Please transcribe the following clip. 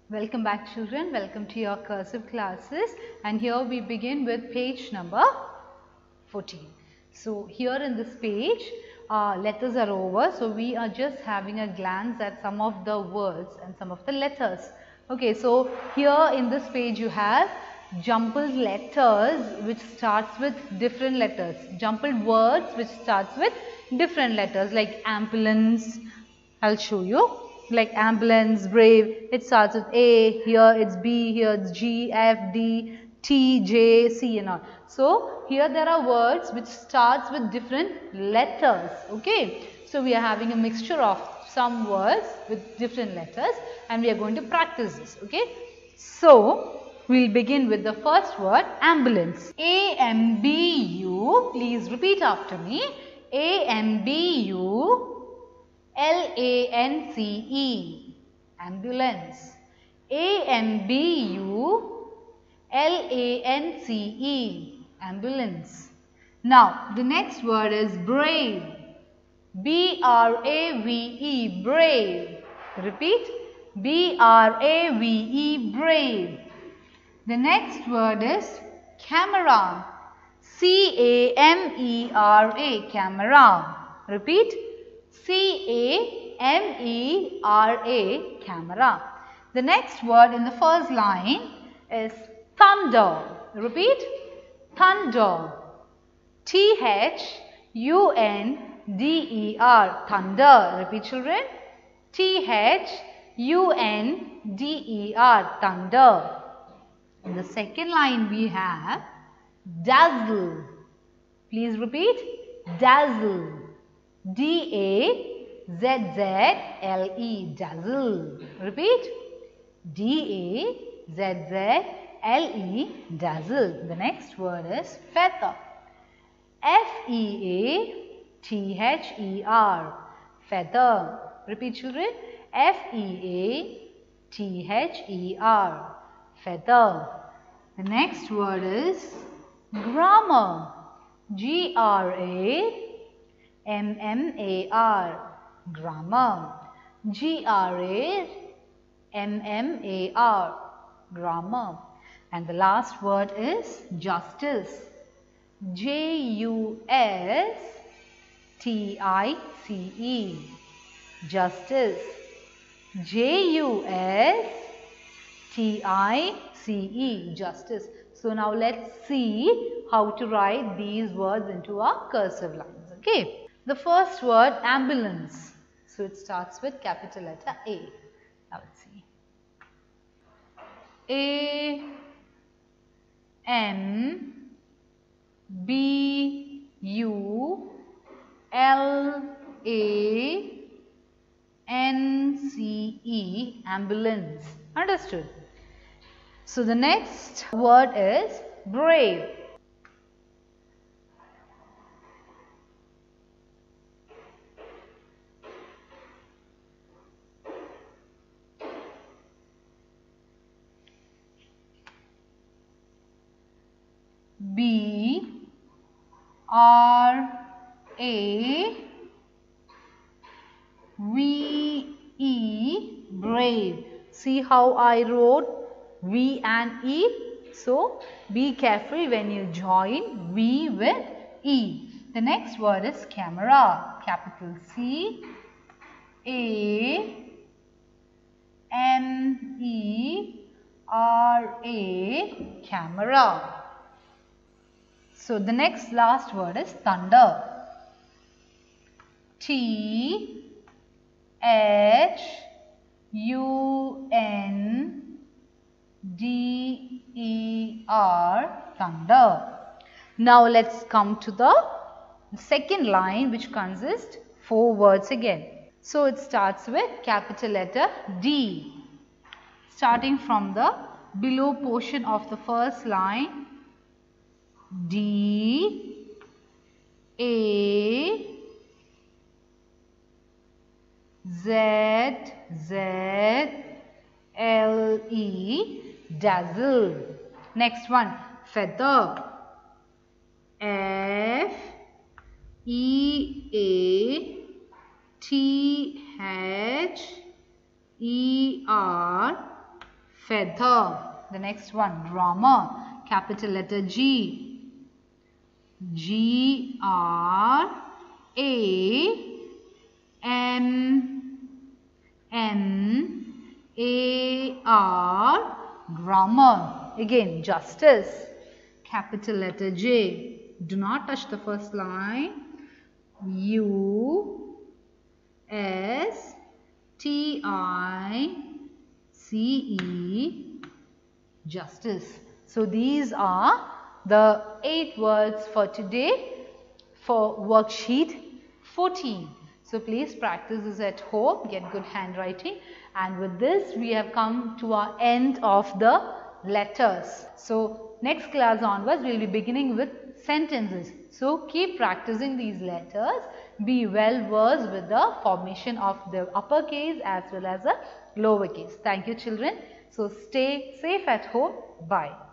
Welcome back children, welcome to your cursive classes, and here we begin with page number 14. So here in this page letters are over, so we are just having a glance at some of the words and some of the letters. Okay, so here in this page you have jumbled letters which starts with different letters, jumbled words which starts with different letters like ambulance. I'll show you. Like ambulance, brave, it starts with A, here it's B, here it's G, F, D, T, J, C and all. So here there are words which starts with different letters. Okay. So we are having a mixture of some words with different letters and we are going to practice this. Okay. So we'll begin with the first word, ambulance. A-M-B-U, please repeat after me. A-M-B-U L-A-N-C-E, ambulance. A-M-B-U-L-A-N-C-E, ambulance. Now, the next word is brave. B-R-A-V-E, brave. Repeat. B-R-A-V-E, brave. The next word is camera. C-A-M-E-R-A, camera. Repeat. C-A-M-E-R-A, camera. The next word in the first line is thunder. Repeat. Thunder. T-H-U-N-D-E-R, thunder. Repeat children. T-H-U-N-D-E-R, thunder. In the second line we have dazzle. Please repeat. Dazzle. D-A-Z-Z-L-E, dazzle. Repeat. D-A-Z-Z-L-E, dazzle. The next word is feather. F-E-A-T-H-E-R, feather. Repeat children. F-E-A-T-H-E-R, feather. The next word is grammar. G-R-A-M-M-A-R, grammar. G-R-A-M-M-A-R, grammar. And the last word is justice. J-U-S-T-I-C-E, justice. J-U-S-T-I-C-E, justice. So now let's see how to write these words into our cursive lines. Okay. The first word, ambulance. So it starts with capital letter A. Now let's see. A-M-B-U-L-A-N-C-E, ambulance. Understood? So the next word is brave. B-R-A-V-E, brave. See how I wrote V and E? So, be careful when you join V with E. The next word is camera. Capital C-A-M-E-R-A, camera. So, the next last word is thunder. T-H-U-N-D-E-R, thunder. Now, let's come to the second line which consists 4 words again. So, it starts with capital letter D. Starting from the below portion of the first line, D, A, Z, Z, L, E, dazzle. Next one, feather. F, E, A, T, H, E, R, feather. The next one, drummer. Capital letter G. G-R-A-M-M-A-R, drummer. Again, justice. Capital letter J. Do not touch the first line. U-S-T-I-C-E, justice. So these are the 8 words for today for worksheet 14. So please practice this at home, get good handwriting, and with this we have come to our end of the letters. So next class onwards we will be beginning with sentences. So keep practicing these letters. Be well versed with the formation of the uppercase as well as the lowercase. Thank you children. So stay safe at home. Bye.